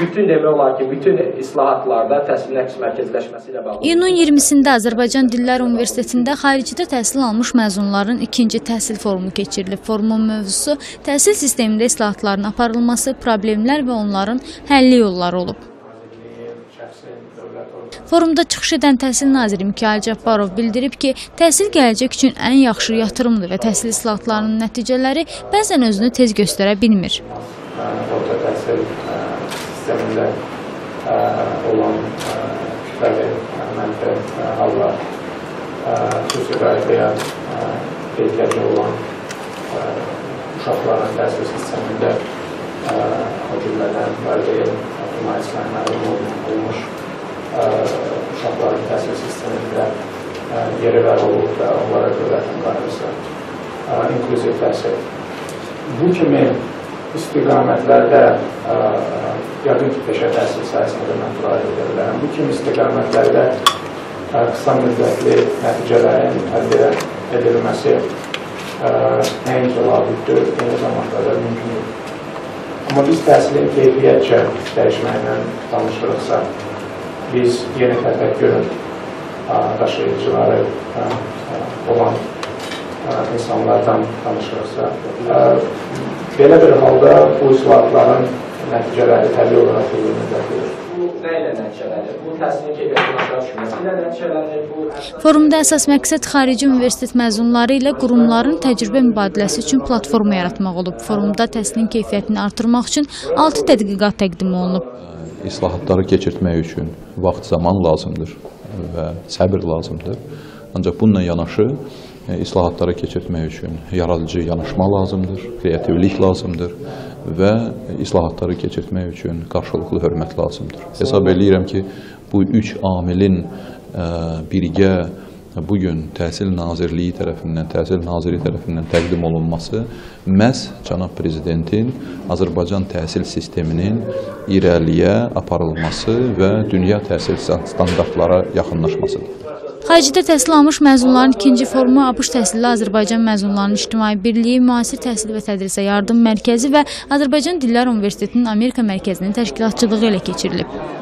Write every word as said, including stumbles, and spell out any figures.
bütün demək olar ki, bütün islahatlarda təhsil nəqs mərkəzləşməsi ilə bağlı. İyunun iyirmisində Azərbaycan Dillər Universitetində xaricdə təhsil almış məzunların ikinci təhsil forumu keçirilib. Forumun mövzusu təhsil sistemində islahatların aparılması, problemlər və onların həlli yolları olub. Forumda çıxış edən Təhsil naziri Mikayıl Cabbarov bildirib ki, təhsil gələcək üçün ən yaxşı yatırımdır və təhsil islahatlarının nəticələri bəzən özünü tez göstərə bilmir. Orta təhsil sistemində olan kütləvi mənfi hallar, xüsusi qayıdaya ehtiyacı olan uşaqların təhsil sistemində o cümlədən valideyn himayəsindən məhrum olmuş uşaqların təhsil sistemində yeri var olub və onlara dövlətin qayğısı, inklüziv təhsil. Bu kimi istiqamətlərdə, yəqin ki, peşə təhsil sayəsində mən müraciət edə bilərəm. Bu kimi istiqamətlərdə qısa müddətli nəticələrin əldə edilməsi nəinki labüddür, eyni zamanda da mümkündür. Amma biz təhsilin keyfiyyətcə dəyişməklə tanışırıqsa, biz yeni təfəkkürün daşıyıcıları olan insanlardan tanışırıqsa, belə bir halda bu islahatların nəticələri təbii olaraq uzun müddətlidir. Bu nə ilə nəticələnir? Bu təhsilin keyfiyyətinin aşağı düşməsi ilə nəticələnir? Forumda əsas məqsəd xarici universitet məzunları ilə qurumların təcrübə mübadiləsi üçün platforma yaratmaq olub. Forumda təhsilin keyfiyyətini artırmaq üçün altı tədqiqat təqdim olunub. İslahatları keçirtmək üçün vaxt, zaman lazımdır və səbir lazımdır. Ancaq bununla yanaşı, islahatları keçirtmək üçün yaradıcı yanaşma lazımdır, kreativlik lazımdır və islahatları keçirtmək üçün qarşılıqlı hörmət lazımdır. Hesab edirəm ki, bu üç amilin birgə bugün Təhsil Nazirliyi tərəfindən, Təhsil Naziri tərəfindən təqdim olunması məhz Cənab Prezidentin Azərbaycan təhsil sisteminin irəliyə aparılması və dünya təhsil standartlara yaxınlaşmasıdır. Xaricdə təhsil almış məzunların ikinci forumu ABŞ təhsilli Azərbaycan məzunlarının İctimai Birliyi, Müasir Təhsil və Tədrisə Yardım Mərkəzi və Azərbaycan Dillər Universitetinin Amerika Mərkəzinin təşkilatçılığı ilə keçirilib.